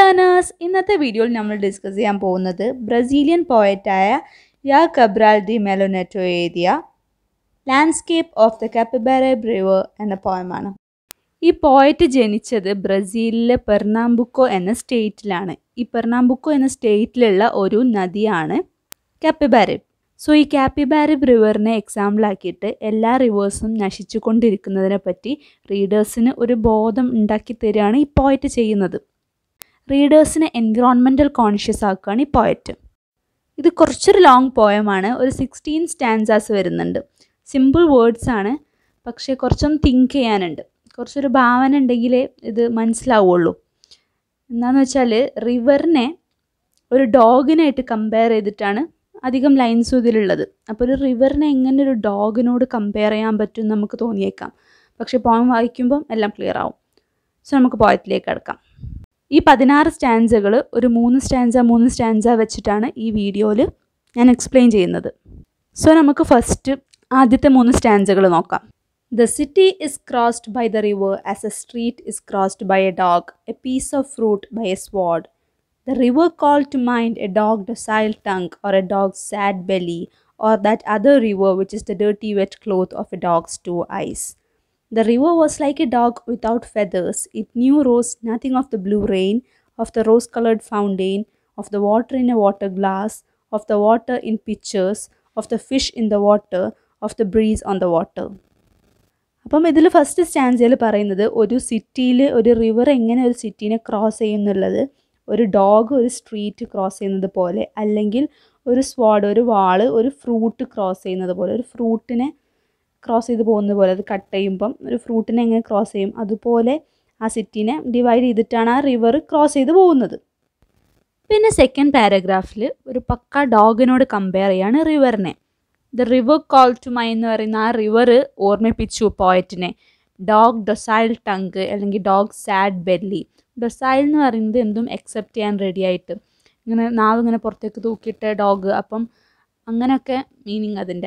learners, ഇന്നത്തെ വീഡിയോയിൽ നമ്മൾ ഡിസ്കസ് ചെയ്യാൻ പോകുന്നത് ബ്രസീലിയൻ പോയറ്റായ യാ കബ്രാൽ ഡി മെലോനെറ്റോ എഴുതിയ landscape of the Capibaribe river എന്ന പോയമാണ്. ഈ പോയറ്റ് ജനിച്ചത് ബ്രസീലിലെ പെർണാംബുക്കോ എന്ന സ്റ്റേറ്റിലാണ്. ഈ പെർണാംബുക്കോ എന്ന സ്റ്റേറ്റിലുള്ള ഒരു നദിയാണ് കാപ്പിബാരെ. സോ ഈ കാപ്പിബാരെ റിവറിനെ എക്സാമ്പിൾ ആക്കിയിട്ട് എല്ലാ റിവേഴ്സും നശിച്ചു കൊണ്ടിരിക്കുന്നതിനെ പറ്റി റീഡേഴ്സിന് ഒരു ബോധം ഉണ്ടാക്കി തരികയാണ് ഈ പോയറ്റ് ചെയ്യുന്നത്. റീഡേഴ്സിനെ എൻവിറോൺമെൻറ്റൽ കോൺഷ്യസ് ആക്കുകയാണ് ഈ പോയറ്റ്. ഇത് കുറച്ചൊരു ലോങ് പോയമാണ്. ഒരു 16 സ്റ്റാൻസാസ് വരുന്നുണ്ട്. സിമ്പിൾ വേർഡ്സ് ആണ്, പക്ഷേ കുറച്ചൊന്ന് തിങ്ക് ചെയ്യാനുണ്ട്. കുറച്ചൊരു ഭാവന ഉണ്ടെങ്കിലേ ഇത് മനസ്സിലാവുള്ളൂ. എന്താണെന്ന് വെച്ചാൽ റിവറിനെ ഒരു ഡോഗിനായിട്ട് കമ്പയർ ചെയ്തിട്ടാണ് അധികം ലൈൻസും ഇതിലുള്ളത്. അപ്പോൾ ഒരു റിവറിനെ എങ്ങനെ ഒരു ഡോഗിനോട് കമ്പയർ ചെയ്യാൻ പറ്റും നമുക്ക് തോന്നിയേക്കാം. പക്ഷേ പോയം വായിക്കുമ്പം എല്ലാം ക്ലിയർ ആവും. സോ നമുക്ക് പോയത്തിലേക്ക് കിടക്കാം. ഈ 16 സ്റ്റാൻസകൾ ഒരു 3 സ്റ്റാൻസ വെച്ചിട്ടാണ് ഈ വീഡിയോയിൽ ഞാൻ എക്സ്പ്ലെയിൻ ചെയ്യുന്നത്. സോ നമുക്ക് ഫസ്റ്റ് ആദ്യത്തെ 3 സ്റ്റാൻസകൾ നോക്കാം. The city is crossed by the river as a street is crossed by a dog, a piece of fruit by a sword. The river called to mind a dog's docile tongue or a dog's sad belly, or that other river which is the dirty wet cloth of a dog's 2 eyes. The river was like a dog without feathers. It knew nothing of the blue rain, of the rose-colored fountain, of the water in a water glass, of the water in pitchers, of the fish in the water, of the breeze on the water. അപ്പം ഇതിൽ first സ്റ്റാൻസയിൽ പറയുന്നത് ഒരു സിറ്റിയിൽ ഒരു river എങ്ങനെ ഒരു സിറ്റീനെ cross ചെയ്യുന്നുള്ളത് ഒരു dog ഒരു സ്ട്രീറ്റ് ക്രോസ് ചെയ്യുന്നത് പോലെ, അല്ലെങ്കിൽ ഒരു സ്വാഡ് ഒരു വാള് ഒരു ഫ്രൂട്ട് ക്രോസ് ചെയ്യുന്നത് പോലെ, ഒരു ഫ്രൂട്ടിനെ ക്രോസ് ചെയ്ത് പോകുന്നത് പോലെ, അത് കട്ട് ചെയ്യുമ്പം ഒരു ഫ്രൂട്ടിനെ എങ്ങനെ ക്രോസ് ചെയ്യും അതുപോലെ ആ സിറ്റീനെ ഡിവൈഡ് ചെയ്തിട്ടാണ് ആ റിവർ ക്രോസ് ചെയ്ത് പോകുന്നത്. പിന്നെ സെക്കൻഡ് പാരഗ്രാഫിൽ ഒരു പക്ക ഡോഗിനോട് കമ്പയർ ചെയ്യാണ് റിവറിനെ. The river call to my എന്ന് പറയുന്ന ആ റിവർ ഓർമ്മിപ്പിച്ചു പോയറ്റിനെ. ഡോഗ് ഡൊസൈൽ ടങ്ക് അല്ലെങ്കിൽ ഡോഗ് സാഡ് ബെല്ലി. ഡൊസൈൽ എന്ന് പറയുന്നത് എന്തും അക്സെപ്റ്റ് ചെയ്യാൻ റെഡി ആയിട്ട്, ഇങ്ങനെ നാവ് ഇങ്ങനെ പുറത്തേക്ക് തൂക്കിയിട്ട് ഡോഗ്, അപ്പം അങ്ങനെയൊക്കെ മീനിങ് അതിൻ്റെ.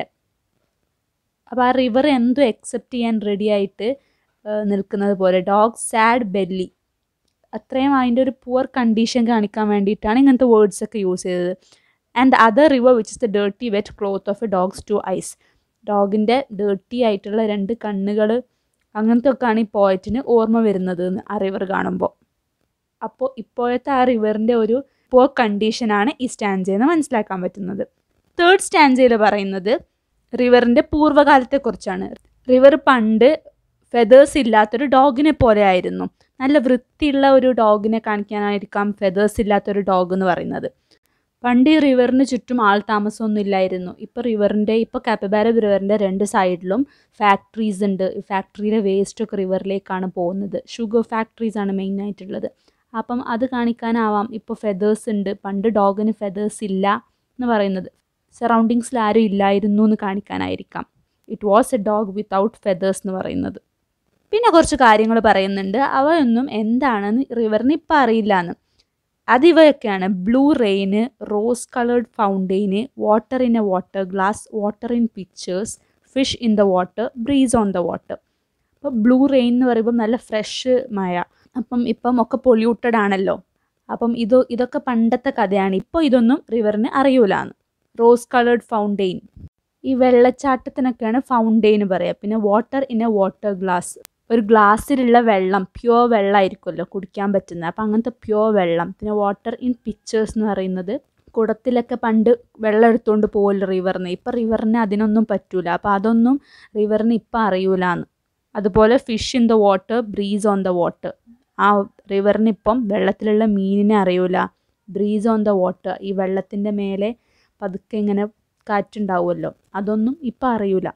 അപ്പോൾ ആ റിവർ എന്തും അക്സെപ്റ്റ് ചെയ്യാൻ റെഡി ആയിട്ട് നിൽക്കുന്നത് പോലെ. ഡോഗ് സാഡ് ബെല്ലി, അത്രയും അതിൻ്റെ ഒരു പുവർ കണ്ടീഷൻ കാണിക്കാൻ വേണ്ടിയിട്ടാണ് ഇങ്ങനത്തെ വേർഡ്സൊക്കെ യൂസ് ചെയ്തത്. And the other river which is the dirty wet cloth of a dogs 2 eyes. ഡോഗിൻ്റെ ഡേർട്ടി ആയിട്ടുള്ള 2 കണ്ണുകൾ, അങ്ങനത്തെ ഒക്കെയാണ് ഈ പോയറ്റിന് ഓർമ്മ വരുന്നത് ആ റിവർ കാണുമ്പോൾ. അപ്പോൾ ഇപ്പോഴത്തെ ആ റിവറിൻ്റെ ഒരു പുവർ കണ്ടീഷനാണ് ഈ സ്റ്റാൻസയെന്ന് മനസ്സിലാക്കാൻ പറ്റുന്നത്. തേർഡ് സ്റ്റാൻസയിൽ പറയുന്നത് റിവറിൻ്റെ പൂർവ്വകാലത്തെക്കുറിച്ചാണ്. റിവർ പണ്ട് ഫെതേഴ്സ് ഇല്ലാത്തൊരു ഡോഗിനെ പോലെ ആയിരുന്നു. നല്ല വൃത്തിയുള്ള ഒരു ഡോഗിനെ കാണിക്കാനായിരിക്കാം ഫെതേഴ്സ് ഇല്ലാത്തൊരു ഡോഗ് എന്ന് പറയുന്നത്. പണ്ട് ഈ റിവറിന് ചുറ്റും ആൾ താമസമൊന്നും ഇല്ലായിരുന്നു. ഇപ്പോൾ കാപ്പിബാരെ റിവറിൻ്റെ 2 സൈഡിലും ഫാക്ടറീസ് ഉണ്ട്. ഈ ഫാക്ടറിയിലെ വേസ്റ്റൊക്കെ റിവറിലേക്കാണ് പോകുന്നത്. ഷുഗർ ഫാക്ടറീസാണ് മെയിനായിട്ടുള്ളത്. അപ്പം അത് കാണിക്കാനാവാം ഇപ്പോൾ ഫെതേഴ്സ് ഉണ്ട്, പണ്ട് ഡോഗിന് ഫെതേഴ്സ് ഇല്ല എന്ന് പറയുന്നത്. സറൗണ്ടിങ്സിൽ ആരും ഇല്ലായിരുന്നു എന്ന് കാണിക്കാനായിരിക്കാം it was a dog without feathers എന്ന് പറയുന്നത്. പിന്നെ കുറച്ച് കാര്യങ്ങൾ പറയുന്നുണ്ട്. അവയൊന്നും എന്താണെന്ന് റിവറിന് ഇപ്പം അറിയില്ല എന്ന്. അതിവയൊക്കെയാണ് blue rain, rose coloured fountain, water in a water glass, water in pictures, fish in the water, breeze on the water. അപ്പോൾ ബ്ലൂ റെയിൻ എന്ന് പറയുമ്പോൾ നല്ല ഫ്രഷ് മഴ. ഇപ്പം ഒക്കെ പൊല്യൂട്ടഡ് ആണല്ലോ. അപ്പം ഇതൊക്കെ പണ്ടത്തെ കഥയാണ്. ഇപ്പോൾ ഇതൊന്നും റിവറിന് അറിയൂലാന്ന്. റോസ് കളേർഡ് ഫൗണ്ടെയിൻ, ഈ വെള്ളച്ചാട്ടത്തിനൊക്കെയാണ് ഫൗണ്ടെയിൻ പറയുക. പിന്നെ water in a water glass, ഒരു ഗ്ലാസ്സിലുള്ള വെള്ളം പ്യുവർ വെള്ളമായിരിക്കുമല്ലോ കുടിക്കാൻ പറ്റുന്നത്. അപ്പം അങ്ങനത്തെ പ്യുവർ വെള്ളം. പിന്നെ വാട്ടർ ഇൻ പിക്ചേഴ്സ് എന്ന് പറയുന്നത് കുടത്തിലൊക്കെ പണ്ട് വെള്ളം എടുത്തുകൊണ്ട് പോകുമല്ലോ റിവറിന്. ഇപ്പം റിവറിന് അതിനൊന്നും പറ്റൂല. അപ്പോൾ അതൊന്നും റിവറിന് ഇപ്പം അറിയൂലാന്ന്. അതുപോലെ fish in the water, breeze on the water. ആ റിവറിന് ഇപ്പം വെള്ളത്തിലുള്ള മീനിനെ അറിയൂല. ബ്രീസ് ഓൺ ദ വാട്ടർ, ഈ വെള്ളത്തിൻ്റെ മേലെ പതുക്കെ ഇങ്ങനെ കാറ്റുണ്ടാവുമല്ലോ, അതൊന്നും ഇപ്പം അറിയൂല.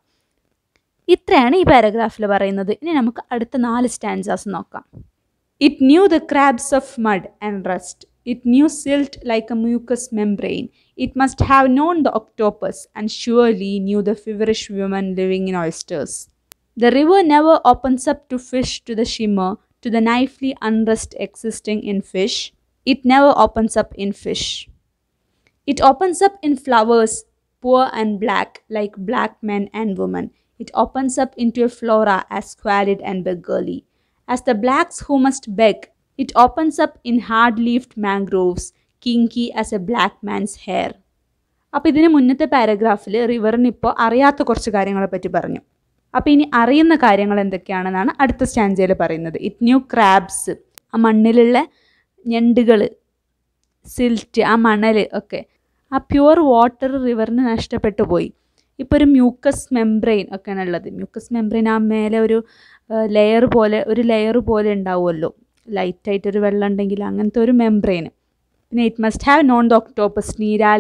ഇത്രയാണ് ഈ പാരഗ്രാഫിൽ പറയുന്നത്. ഇനി നമുക്ക് അടുത്ത 4 സ്റ്റാൻസാസ് നോക്കാം. It knew the crabs of mud and rust. It knew silt like a mucus membrane. It must have known the octopus and surely knew the feverish women living in oysters. The river never opens up to fish, to the shimmer, to the knifely unrest existing in fish. It never opens up in fish. It opens up in flowers, poor and black, like black men and women. It opens up into a flora as squalid and beggarly as the blacks who must beg. It opens up in hard-leafed mangroves, kinky as a black man's hair. അപ്പോൾ ഇതിന് മുന്നത്തെ പാരഗ്രാഫിൽ റിവറിന് ഇപ്പോൾ അറിയാത്ത കുറച്ച് കാര്യങ്ങളെ പറ്റി പറഞ്ഞു. അപ്പോൾ ഇനി അറിയുന്ന കാര്യങ്ങൾ എന്തൊക്കെയാണെന്നാണ് അടുത്ത സ്റ്റാൻജയിൽ പറയുന്നത്. ഇറ്റ് ന്യൂ ക്രാബ്സ്, ആ മണ്ണിലുള്ള ഞണ്ടുകൾ, സിൽറ്റ്, ആ മണൽ ഒക്കെ. ആ പ്യുവർ വാട്ടർ റിവറിന് നഷ്ടപ്പെട്ടു പോയി. ഇപ്പോൾ ഒരു മ്യൂക്കസ് മെംബ്രെയിൻ ഒക്കെയാണ് ഉള്ളത്. മ്യൂക്കസ് മെംബ്രെയിൻ ആ മേലെ ഒരു ലെയർ പോലെ ഉണ്ടാവുമല്ലോ, ലൈറ്റായിട്ടൊരു വെള്ളം ഉണ്ടെങ്കിൽ അങ്ങനത്തെ ഒരു മെംബ്രെയിൻ. പിന്നെ it must have known the octopus,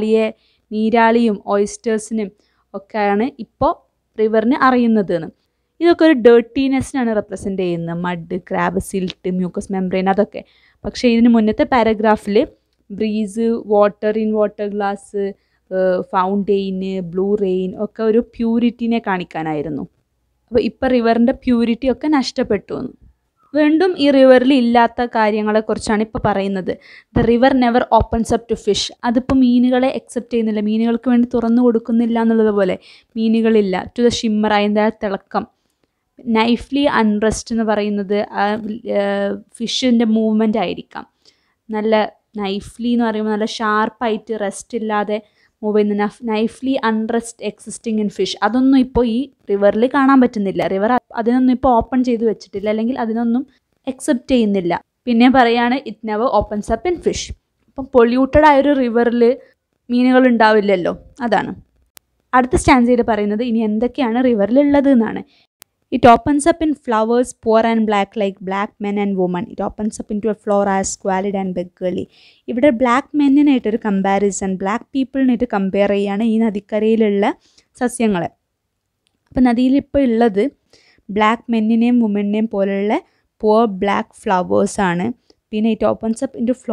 നീരാളിയും ഓയിസ്റ്റേഴ്സിനും ഒക്കെയാണ് ഇപ്പോൾ റിവറിന് അറിയുന്നത് എന്ന്. ഇതൊക്കെ ഒരു ഡേർട്ടിനെസ്സിനാണ് റെപ്രസെൻ്റ് ചെയ്യുന്നത്. Mud, crab, silt, mucus membrane അതൊക്കെ. പക്ഷേ ഇതിന് മുന്നത്തെ പാരഗ്രാഫിൽ breeze, water in water glass, fountain, blue rain ഒക്കെ ഒരു പ്യൂരിറ്റിനെ കാണിക്കാനായിരുന്നു. അപ്പോൾ ഇപ്പോൾ റിവറിൻ്റെ പ്യൂരിറ്റി ഒക്കെ നഷ്ടപ്പെട്ടു എന്ന്. വീണ്ടും ഈ റിവറിൽ ഇല്ലാത്ത കാര്യങ്ങളെക്കുറിച്ചാണ് ഇപ്പോൾ പറയുന്നത്. The river never opens up to fish. അതിപ്പോൾ മീനുകളെ അക്സെപ്റ്റ് ചെയ്യുന്നില്ല, മീനുകൾക്ക് വേണ്ടി തുറന്നു കൊടുക്കുന്നില്ല എന്നുള്ളതുപോലെ മീനുകളില്ല. ടു ദ ഷിമ്മർ, അതിൻ്റെ തിളക്കം. നൈഫ്ലി അൺറെസ്റ്റ് എന്ന് പറയുന്നത് ഫിഷിൻ്റെ മൂവ്മെൻ്റ് ആയിരിക്കാം. നല്ല നൈഫ്ലി എന്ന് പറയുമ്പോൾ നല്ല ഷാർപ്പായിട്ട് റെസ്റ്റ് ഇല്ലാതെ മൂവ് ചെയ്യുന്ന knifely unrest existing in fish. അതൊന്നും ഇപ്പോൾ ഈ റിവറിൽ കാണാൻ പറ്റുന്നില്ല. റിവർ അതിനൊന്നും ഇപ്പോൾ ഓപ്പൺ ചെയ്ത് വെച്ചിട്ടില്ല, അല്ലെങ്കിൽ അതിനൊന്നും അക്സെപ്റ്റ് ചെയ്യുന്നില്ല. പിന്നെ പറയാണ് it never opens up in fish. അപ്പം പൊല്യൂട്ടഡ് ആയൊരു റിവറിൽ മീനുകൾ ഉണ്ടാവില്ലല്ലോ, അതാണ്. അടുത്ത സ്റ്റാൻസയിൽ പറയുന്നത് ഇനി എന്തൊക്കെയാണ് റിവറിലുള്ളത് എന്നാണ്. It opens up in flowers, poor and black like black men and women. It opens up into a flora as squalid and beggarly. ഇവിടെ ബ്ലാക്ക് മെന്നിനായിട്ടൊരു കമ്പാരിസൺ, ബ്ലാക്ക് പീപ്പിളിനായിട്ട് കമ്പയർ ചെയ്യാണ് ഈ നദിക്കരയിലുള്ള സസ്യങ്ങളെ. അപ്പോൾ നദിയിൽ ഇപ്പോൾ ഉള്ളത് ബ്ലാക്ക് മെന്നിനെയും വുമണിനെയും പോലുള്ള പുവർ ബ്ലാക്ക് ഫ്ലവേഴ്സാണ്. പിന്നെ it opens up into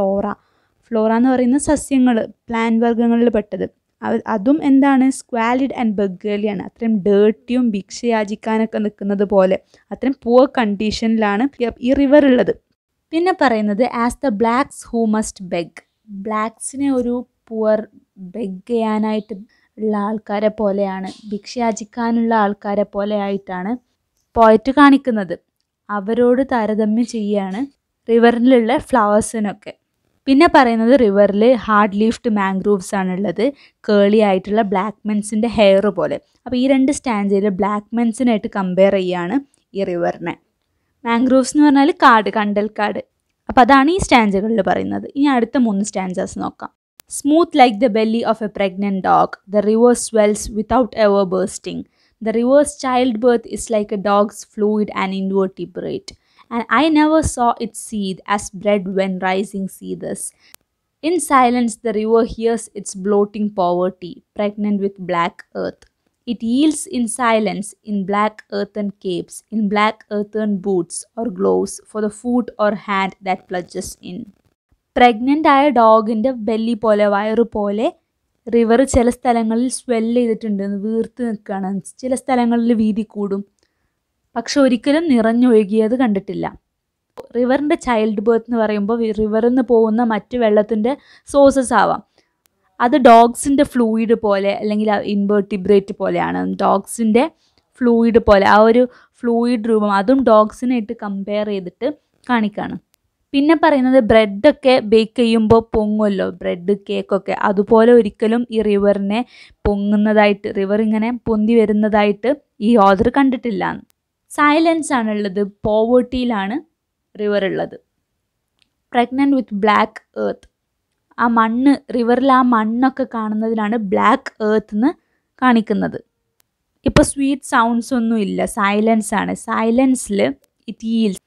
flora എന്ന് പറയുന്ന സസ്യങ്ങൾ, പ്ലാന്റ് വർഗ്ഗങ്ങളിൽ പെട്ടത്. അതും എന്താണ്, സ്ക്വാലിഡ് ആൻഡ് ബഗ്ഗേലിയാണ്. അത്രയും ഡേർട്ടിയും ഭിക്ഷയാചിക്കാനൊക്കെ നിൽക്കുന്നത് പോലെ അത്രയും പുവർ കണ്ടീഷനിലാണ് ഈ റിവർ ഉള്ളത്. പിന്നെ പറയുന്നത് as the blacks who must beg. ബ്ലാക്സിനെ ഒരു പുവർ ബെഗ് ചെയ്യാനായിട്ട് ഉള്ള ആൾക്കാരെ പോലെയാണ്, ഭിക്ഷയാചിക്കാനുള്ള ആൾക്കാരെ പോലെ ആയിട്ടാണ് പോയറ്റ് കാണിക്കുന്നത്. അവരോട് താരതമ്യം ചെയ്യുകയാണ് റിവറിലുള്ള ഫ്ലവേഴ്സിനൊക്കെ. പിന്നെ പറയുന്നത് റിവറിൽ ഹാർഡ് ലീഫ്ഡ് മാംഗ്രൂവ്സ് ആണുള്ളത്, കേളി ആയിട്ടുള്ള ബ്ലാക്ക് മെൻസിൻ്റെ ഹെയർ പോലെ. അപ്പോൾ ഈ രണ്ട് സ്റ്റാൻജയിൽ ബ്ലാക്ക് മെൻസിനായിട്ട് കമ്പയർ ചെയ്യുകയാണ് ഈ റിവറിനെ. മാംഗ്രൂവ്സ് എന്ന് പറഞ്ഞാൽ കണ്ടൽക്കാട്. അപ്പോൾ അതാണ് ഈ സ്റ്റാൻജകളിൽ പറയുന്നത്. ഇനി അടുത്ത 3 സ്റ്റാൻജാസ് നോക്കാം. Smooth like the belly of a pregnant dog, the river swells without ever bursting. The river's childbirth is like a dog's fluid and invertebrate. And I never saw it seethe as bread when rising seethes. In silence the river hears its bloating poverty, pregnant with black earth. It yields in silence, in black earthen capes, in black earthen boots or gloves for the foot or hand that plunges in. Pregnant ആയ ഡോഗിൻ്റെ belly പോലെ, വയറ് പോലെ river ചില സ്ഥലങ്ങളിൽ swell ചെയ്തിട്ടുണ്ട്, വീർത്ത് നിൽക്കുകയാണ്. ചില സ്ഥലങ്ങളിൽ വീതി കൂടും, പക്ഷെ ഒരിക്കലും നിറഞ്ഞൊഴുകിയത് കണ്ടിട്ടില്ല. റിവറിൻ്റെ ചൈൽഡ് ബർത്ത് എന്ന് പറയുമ്പോൾ റിവറിൽ നിന്ന് പോകുന്ന മറ്റ് വെള്ളത്തിൻ്റെ സോഴ്സസ് ആവാം. അത് ഡോഗ്സിൻ്റെ ഫ്ലൂയിഡ് പോലെ അല്ലെങ്കിൽ ഇൻവെർട്ടിബ്രേറ്റ് പോലെയാണ്. ഡോഗ്സിൻ്റെ ഫ്ലൂയിഡ് പോലെ, ആ ഒരു ഫ്ലൂയിഡ് രൂപം, അതും ഡോഗ്സിനായിട്ട് കമ്പയർ ചെയ്തിട്ട് കാണിക്കുകയാണ്. പിന്നെ പറയുന്നത് ബ്രെഡൊക്കെ ബേക്ക് ചെയ്യുമ്പോൾ പൊങ്ങുമല്ലോ, ബ്രെഡ് കേക്കൊക്കെ, അതുപോലെ ഒരിക്കലും ഈ റിവറിനെ പൊങ്ങുന്നതായിട്ട്, റിവർ ഇങ്ങനെ പൊന്തി വരുന്നതായിട്ട് ഈ ഓഥർ കണ്ടിട്ടില്ല. സൈലൻസ് ആണുള്ളത്, പോവേർട്ടിയിലാണ് റിവർ ഉള്ളത്. പ്രഗ്നൻ്റ് വിത്ത് ബ്ലാക്ക് എർത്ത്, ആ മണ്ണ്, റിവറിൽ ആ മണ്ണൊക്കെ കാണുന്നതിനാണ് ബ്ലാക്ക് എർത്ത് എന്ന് കാണിക്കുന്നത്. ഇപ്പോൾ സ്വീറ്റ് സൗണ്ട്സ് ഒന്നും ഇല്ല, സൈലൻസ് ആണ്. സൈലൻസിൽ ഇറ്റ് ഈൽസ്,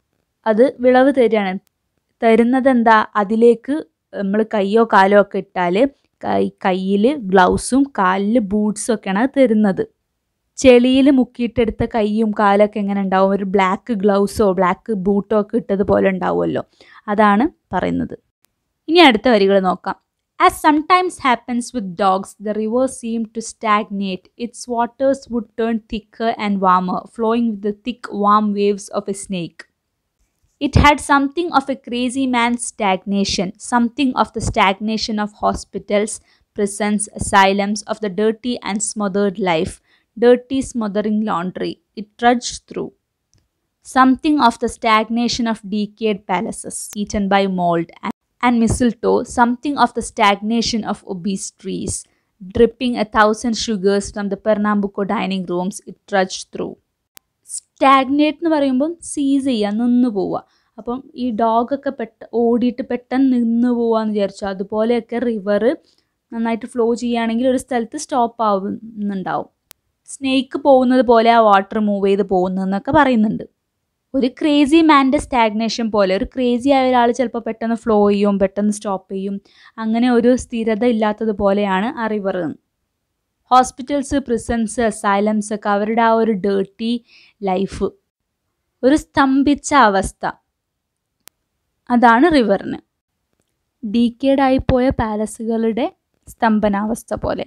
അത് വിളവ് തരികയാണ്. തരുന്നത് എന്താ, അതിലേക്ക് നമ്മൾ കയ്യോ കാലോ ഒക്കെ ഇട്ടാൽ കയ്യിൽ ഗ്ലൗസും കാലിൽ ബൂട്ട്സും ഒക്കെയാണ് അത് തരുന്നത്. ചെളിയിൽ മുക്കിയിട്ടെടുത്ത കൈയും കാലൊക്കെ എങ്ങനെ ഉണ്ടാവും, ഒരു ബ്ലാക്ക് ഗ്ലൗസോ ബ്ലാക്ക് ബൂട്ടോ ഒക്കെ ഇട്ടതുപോലെ ഉണ്ടാവുമല്ലോ, അതാണ് പറയുന്നത്. ഇനി അടുത്ത വരികൾ നോക്കാം. As sometimes happens with dogs, the river seemed to stagnate. Its waters would turn thicker and warmer, flowing with the thick, warm waves of a snake. It had something of a crazy man's stagnation, something of the stagnation of hospitals, prisons, asylums, of the dirty and smothered life, dirty smothering laundry it trudged through. Something of the stagnation of decayed palaces eaten by mold and mistletoe, something of the stagnation of obese trees, dripping 1,000 sugars from the Pernambuco dining rooms it trudged through. Stagnate എന്ന് പറയുമ്പം സീസ് ചെയ്യുക, നിന്ന് പോവുക. അപ്പം ഈ ഡോഗൊക്കെ ഓടിയിട്ട് പെട്ടെന്ന് നിന്ന് പോവാന്ന് വിചാരിച്ചു. അതുപോലെയൊക്കെ റിവർ നന്നായിട്ട് ഫ്ലോ ചെയ്യുകയാണെങ്കിൽ ഒരു സ്ഥലത്ത് സ്റ്റോപ്പ് ആവുന്നുണ്ടാവും. സ്നേക്ക് പോകുന്നത് പോലെ ആ വാട്ടർ മൂവ് ചെയ്ത് പോകുന്നതെന്നൊക്കെ പറയുന്നുണ്ട്. ഒരു ക്രേസി മാൻ്റെ സ്റ്റാഗ്നേഷൻ പോലെ, ഒരു ക്രേസി ആയ ഒരാൾ ചിലപ്പോൾ പെട്ടെന്ന് ഫ്ലോ ചെയ്യും, പെട്ടെന്ന് സ്റ്റോപ്പ് ചെയ്യും, അങ്ങനെ ഒരു സ്ഥിരത ഇല്ലാത്തതുപോലെയാണ് ആ റിവർ. ഹോസ്പിറ്റൽസ്, പ്രിസൺസ്, അസൈലംസ് ഒക്കെ അവരുടെ ആ ഒരു ഡേർട്ടി ലൈഫ്, ഒരു സ്തംഭിച്ച അവസ്ഥ, അതാണ് റിവറിന്. ഡീക്കേഡായിപ്പോയ പാലസുകളുടെ സ്തംഭനാവസ്ഥ പോലെ.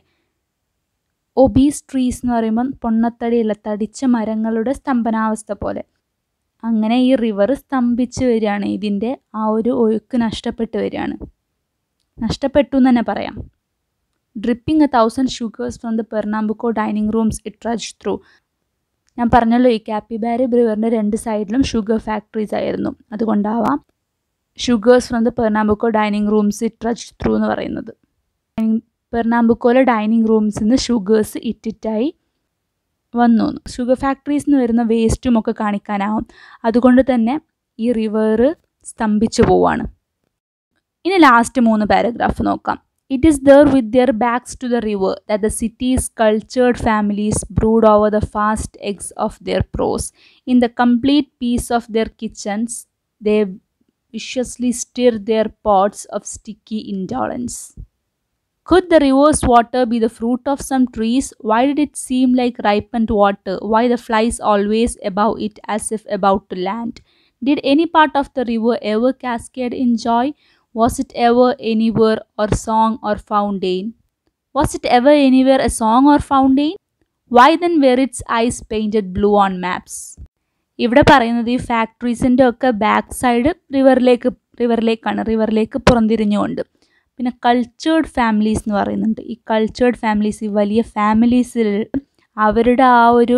ഒബീസ് ട്രീസ് എന്ന് പറയുമ്പം പൊണ്ണത്തടിയുള്ള തടിച്ച മരങ്ങളുടെ സ്തംഭനാവസ്ഥ പോലെ. അങ്ങനെ ഈ റിവർ സ്തംഭിച്ച് വരികയാണ്, ഇതിൻ്റെ ആ ഒരു ഒഴുക്ക് നഷ്ടപ്പെട്ട് വരികയാണ്. നഷ്ടപ്പെട്ടു എന്ന് തന്നെ പറയാം. Dripping 1,000 sugars from the Pernambuco dining rooms it trudge through. ഞാൻ പറഞ്ഞല്ലോ ഈ കാപ്പിബാരി റിവറിൻ്റെ 2 സൈഡിലും ഷുഗർ ഫാക്ടറീസ് ആയിരുന്നു. അതുകൊണ്ടാവാം sugars from the Pernambuco dining rooms it trudge through എന്ന് പറയുന്നത്. പെർണാംബുക്കോയിലെ ഡൈനിങ് റൂംസിൽ നിന്ന് ഷുഗേഴ്സ് ഇറ്റിറ്റായി വന്നു. ഷുഗർ ഫാക്ടറീസിൽ നിന്ന് വരുന്ന വേസ്റ്റും ഒക്കെ കാണിക്കാനാവും. അതുകൊണ്ട് തന്നെ ഈ റിവർ സ്തംഭിച്ചു പോവാണ്. ഇനി ലാസ്റ്റ് 3 പാരഗ്രാഫ് നോക്കാം. It is there with their backs to the river that the city's cultured families brood over the fast eggs of their prose. In the complete peace of their kitchens, they viciously stir their pots of sticky indolence. Could the river's water be the fruit of some trees? Why did it seem like ripened water? Why the flies always above it as if about to land? Did any part of the river ever cascade in joy? Was it ever anywhere or song or fountain? Was it ever anywhere a song or fountain? Why then were its eyes painted blue on maps? ഇവിടെ പറയുന്നത് ഈ ഫാക്ടറീസിൻ്റെ ഒക്കെ back side റിവറിലേക്ക് പുറംതിരിഞ്ഞുകൊണ്ട്. പിന്നെ cultured families എന്ന് പറയുന്നുണ്ട്. ഈ cultured families, ഈ വലിയ ഫാമിലീസിൽ അവരുടെ ആ ഒരു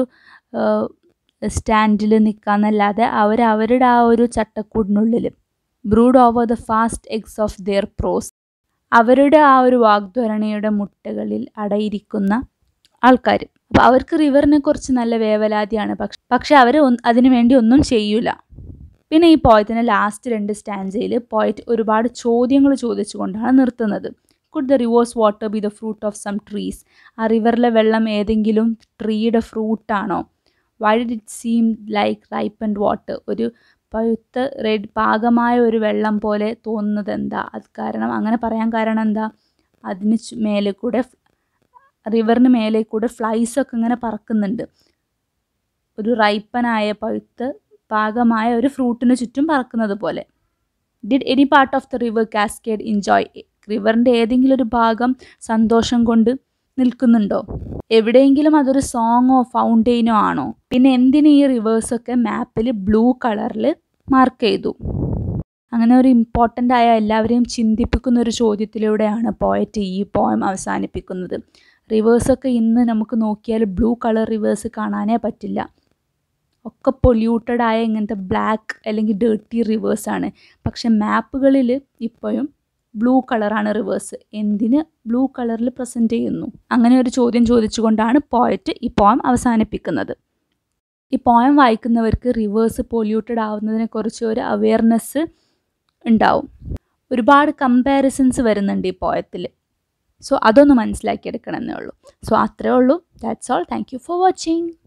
സ്റ്റാൻഡിൽ നിൽക്കാന്നല്ലാതെ അവരുടെ ആ ഒരു ചട്ടക്കൂടിനുള്ളിൽ brood over the fast eggs of their prose, അവരുടെ ആ ഒരു വാഗ്ധോരണിയുടെ മുട്ടകളിൽ അടയിരിക്കുന്ന ആൾക്കാർ. അപ്പോൾ അവർക്ക് റിവറിനെ കുറിച്ച് നല്ല വേവലാതിയാണ്, പക്ഷെ അവർ അതിനു വേണ്ടി ഒന്നും ചെയ്യൂല. പിന്നെ ഈ പോയത്തിൻ്റെ ലാസ്റ്റ് 2 സ്റ്റാൻസയിൽ പോയറ്റ് ഒരുപാട് ചോദ്യങ്ങൾ ചോദിച്ചുകൊണ്ടാണ് നിർത്തുന്നത്. Could the rivers water be the fruit of some trees? ആ റിവറിലെ വെള്ളം ഏതെങ്കിലും ട്രീയുടെ ഫ്രൂട്ടാണോ? Why did it seem like ripened water? ഒരു പഴുത്ത പാകമായ ഒരു വെള്ളം പോലെ തോന്നുന്നത് എന്താ? അങ്ങനെ പറയാൻ കാരണം എന്താ? അതിന് മേലെ കൂടെ, റിവറിന് മേലെ കൂടെ ഫ്ലൈസൊക്കെ ഇങ്ങനെ പറക്കുന്നുണ്ട്. ഒരു റൈപ്പനായ പഴുത്ത് പാകമായ ഒരു ഫ്രൂട്ടിന് ചുറ്റും പറക്കുന്നത് പോലെ. Did any part of the river cascade enjoy? റിവറിൻ്റെ ഏതെങ്കിലും ഒരു ഭാഗം സന്തോഷം കൊണ്ട് നിൽക്കുന്നുണ്ടോ? എവിടെയെങ്കിലും അതൊരു സോങ്ങോ ഫൗണ്ടെയിനോ ആണോ? പിന്നെ എന്തിന് ഈ റിവേഴ്സൊക്കെ മാപ്പിൽ ബ്ലൂ കളറിൽ മാർക്ക് ചെയ്തു? അങ്ങനെ ഒരു ഇമ്പോർട്ടൻ്റ് ആയ എല്ലാവരെയും ചിന്തിപ്പിക്കുന്ന ഒരു ചോദ്യത്തിലൂടെയാണ് പോയറ്റ് ഈ പോയം അവസാനിപ്പിക്കുന്നത്. റിവേഴ്സൊക്കെ ഇന്ന് നമുക്ക് നോക്കിയാൽ ബ്ലൂ കളർ റിവേഴ്സ് കാണാനേ പറ്റില്ല. ഒക്കെ പൊല്യൂട്ടഡായ ഇങ്ങനത്തെ ബ്ലാക്ക് അല്ലെങ്കിൽ ഡേർട്ടി റിവേഴ്സാണ്. പക്ഷെ മാപ്പുകളിൽ ഇപ്പോഴും ബ്ലൂ കളറാണ് റിവേഴ്സ്. എന്തിന് ബ്ലൂ കളറിൽ പ്രസൻറ്റ് ചെയ്യുന്നു? അങ്ങനെ ഒരു ചോദ്യം ചോദിച്ചുകൊണ്ടാണ് പോയറ്റ് ഈ പോയം അവസാനിപ്പിക്കുന്നത്. ഈ പോയം വായിക്കുന്നവർക്ക് റിവേഴ്സ് പൊല്യൂട്ടഡ് ആവുന്നതിനെക്കുറിച്ച് ഒരു അവെയർനെസ് ഉണ്ടാവും. ഒരുപാട് കമ്പാരിസൺസ് വരുന്നുണ്ട് ഈ പോയത്തിൽ. സോ അതൊന്ന് മനസ്സിലാക്കിയെടുക്കണമെന്നേ ഉള്ളൂ. സോ അത്രേ ഉള്ളൂ. That's all. Thank you for watching.